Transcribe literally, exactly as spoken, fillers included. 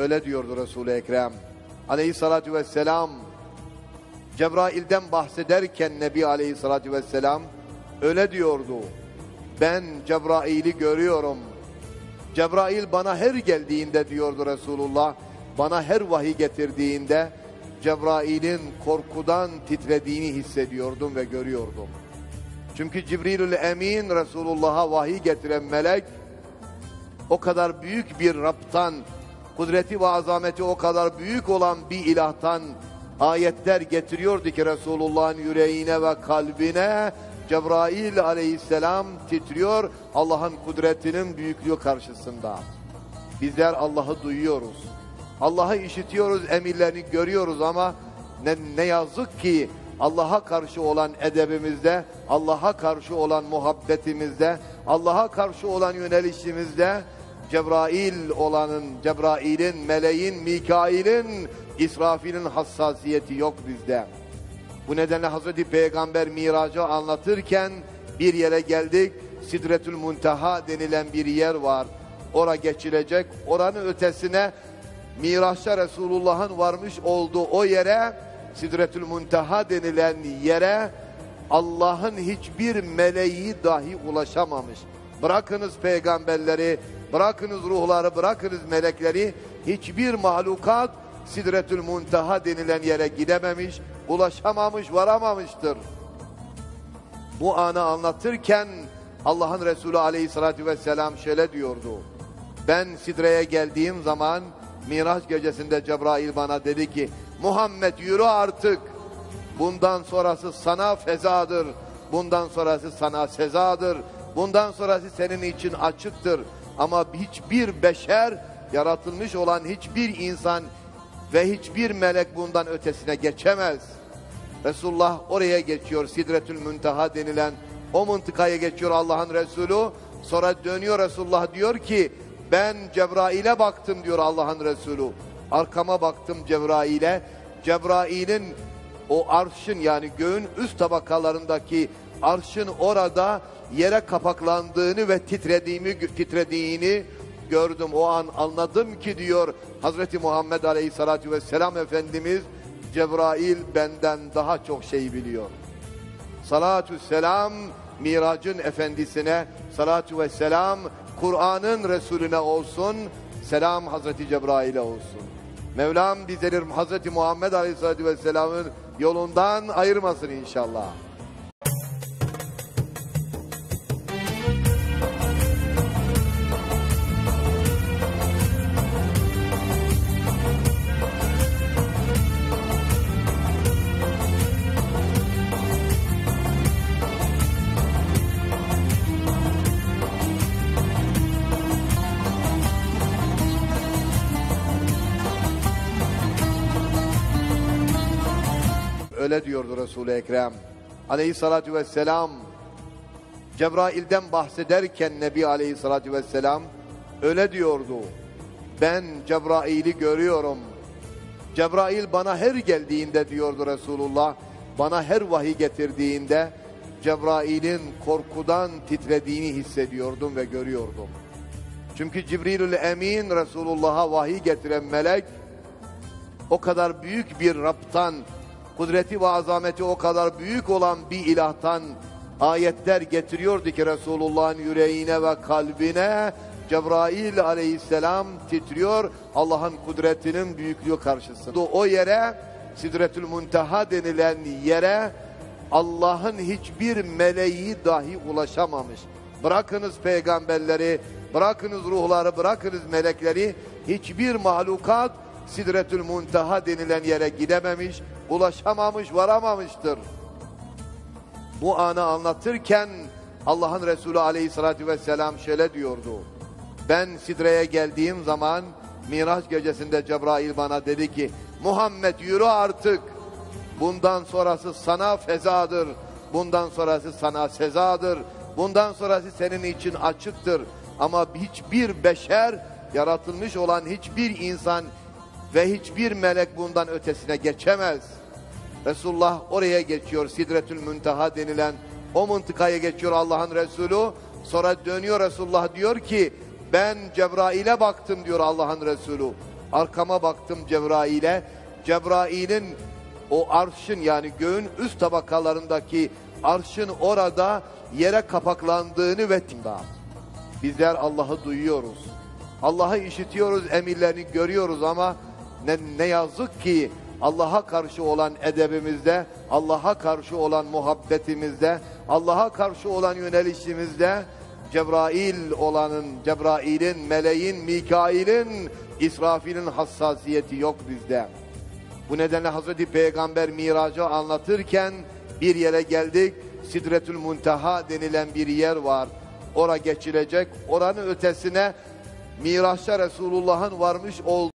Öyle diyordu Resul-i Ekrem aleyhissalatü vesselam. Cebrail'den bahsederken Nebi aleyhissalatü vesselam öyle diyordu: ben Cebrail'i görüyorum. Cebrail bana her geldiğinde, diyordu Resulullah, bana her vahiy getirdiğinde Cebrail'in korkudan titrediğini hissediyordum ve görüyordum. Çünkü Cibrilül Emin, Resulullah'a vahiy getiren melek, o kadar büyük bir Rab'tan, kudreti ve azameti o kadar büyük olan bir ilahtan ayetler getiriyordu ki Resulullah'ın yüreğine ve kalbine. Cebrail aleyhisselam titriyor Allah'ın kudretinin büyüklüğü karşısında. Bizler Allah'ı duyuyoruz, Allah'ı işitiyoruz, emirlerini görüyoruz ama ne, ne yazık ki Allah'a karşı olan edebimizde, Allah'a karşı olan muhabbetimizde, Allah'a karşı olan yönelişimizde Cebrail olanın, Cebrail'in, meleğin, Mikail'in, İsrafil'in hassasiyeti yok bizde. Bu nedenle Hazreti Peygamber miracı anlatırken bir yere geldik. Sidretül Munteha denilen bir yer var. Oraya geçilecek. Oranın ötesine, Miraç'ta Resulullah'ın varmış olduğu o yere, Sidretül Munteha denilen yere Allah'ın hiçbir meleği dahi ulaşamamış. Bırakınız peygamberleri, bırakınız ruhları, bırakınız melekleri, hiçbir mahlukat Sidretül Munteha denilen yere gidememiş, ulaşamamış, varamamıştır. Bu anı anlatırken Allah'ın Resulü aleyhissalatü vesselam şöyle diyordu: ben Sidre'ye geldiğim zaman Miraç gecesinde Cebrail bana dedi ki, Muhammed yürü artık, bundan sonrası sana fezadır, bundan sonrası sana sezadır, bundan sonrası senin için açıktır. Ama hiçbir beşer, yaratılmış olan hiçbir insan ve hiçbir melek bundan ötesine geçemez. Resulullah oraya geçiyor, Sidretül Munteha denilen o mıntıkaya geçiyor Allah'ın Resulü. Sonra dönüyor Resulullah, diyor ki ben Cebrail'e baktım, diyor Allah'ın Resulü. Arkama baktım Cebrail'e. Cebrail'in o arşın, yani göğün üst tabakalarındaki arşın orada yere kapaklandığını ve titrediğimi, titrediğini gördüm. O an anladım ki, diyor Hazreti Muhammed Aleyhisselatü Vesselam Efendimiz, Cebrail benden daha çok şey biliyor. Salatü selam Miracın efendisine, salatü vesselam Kur'an'ın Resulüne olsun, selam Hazreti Cebrail'e olsun. Mevlam bizleri Hazreti Muhammed Aleyhisselatü Vesselam'ın yolundan ayırmasın inşallah. Öyle diyordu Resul-i Ekrem aleyhissalatü vesselam. Cebrail'den bahsederken Nebi aleyhissalatü vesselam öyle diyordu: ben Cebrail'i görüyorum. Cebrail bana her geldiğinde, diyordu Resulullah, bana her vahiy getirdiğinde Cebrail'in korkudan titrediğini hissediyordum ve görüyordum. Çünkü Cibrilül Emin, Resulullah'a vahiy getiren melek, o kadar büyük bir Rab'tan, kudreti ve azameti o kadar büyük olan bir ilahtan ayetler getiriyordu ki Resulullah'ın yüreğine ve kalbine. Cebrail aleyhisselam titriyor Allah'ın kudretinin büyüklüğü karşısında. O yere, Sidretül Munteha denilen yere Allah'ın hiçbir meleği dahi ulaşamamış. Bırakınız peygamberleri, bırakınız ruhları, bırakınız melekleri, hiçbir mahlukat Sidretül Munteha denilen yere gidememiş, ulaşamamış, varamamıştır. Bu anı anlatırken Allah'ın Resulü aleyhissalatü vesselam şöyle diyordu: ben Sidre'ye geldiğim zaman Miraç gecesinde Cebrail bana dedi ki, Muhammed yürü artık, bundan sonrası sana fezadır, bundan sonrası sana sezadır, bundan sonrası senin için açıktır. Ama hiçbir beşer, yaratılmış olan hiçbir insan ve hiçbir melek bundan ötesine geçemez. Resulullah oraya geçiyor, Sidretül Munteha denilen o mıntıkaya geçiyor Allah'ın Resulü. Sonra dönüyor Resulullah, diyor ki ben Cebrail'e baktım, diyor Allah'ın Resulü. Arkama baktım Cebrail'e. Cebrail'in o arşın, yani göğün üst tabakalarındaki arşın orada yere kapaklandığını ve bizler Allah'ı duyuyoruz. Allah'ı işitiyoruz, emirlerini görüyoruz ama ne, ne yazık ki Allah'a karşı olan edebimizde, Allah'a karşı olan muhabbetimizde, Allah'a karşı olan yönelişimizde Cebrail olanın, Cebrail'in, meleğin, Mikail'in, İsrafil'in hassasiyeti yok bizde. Bu nedenle Hazreti Peygamber miracı anlatırken bir yere geldik. Sidretül Munteha denilen bir yer var. Ora geçilecek. Oranın ötesine Miraç'ta Resulullah'ın varmış olduğu